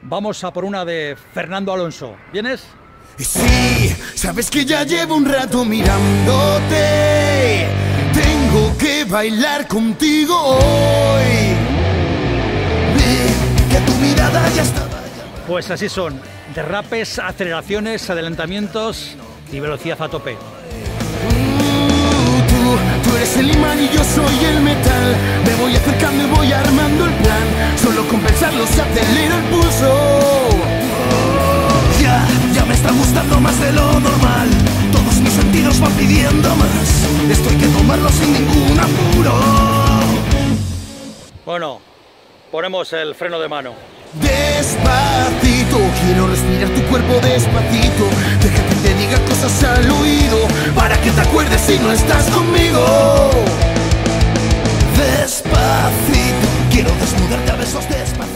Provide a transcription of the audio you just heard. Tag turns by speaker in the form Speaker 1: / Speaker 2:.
Speaker 1: Vamos a por una de Fernando Alonso. ¿Vienes?
Speaker 2: Sí, sabes que ya llevo un rato mirándote. Tengo que bailar contigo hoy. Que tu mirada ya estaba.
Speaker 1: Pues así son. Derrapes, aceleraciones, adelantamientos y velocidad a tope.
Speaker 2: Tú eres el imán y yo soy el metal. Me voy acercando y voy armando el plan. Solo con pensarlo se acelera el pulso. Ya me está gustando más de lo normal. Todos mis sentidos van pidiendo más. Esto hay que tomarlo sin ningún apuro.
Speaker 1: Bueno, ponemos el freno de mano.
Speaker 2: Despacito, quiero respirar tu cuerpo despacito. Deja que te diga cosas al oído, para que te acuerdes si no estás conmigo. Despacito, quiero desnudarte a besos despacito.